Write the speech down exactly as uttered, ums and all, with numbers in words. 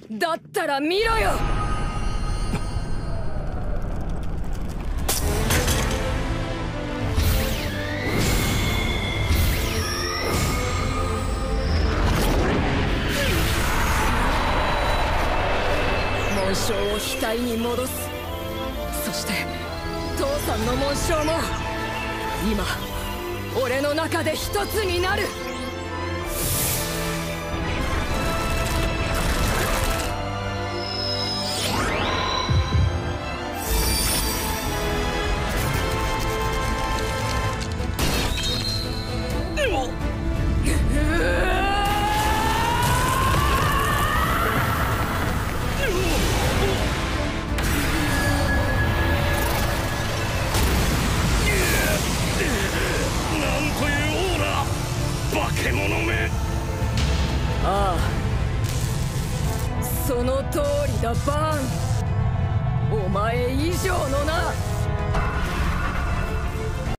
だったら見ろよ。紋章を額に戻す。そして父さんの紋章も今俺の中で一つになる。ああ、その通りだバーン。お前以上のな。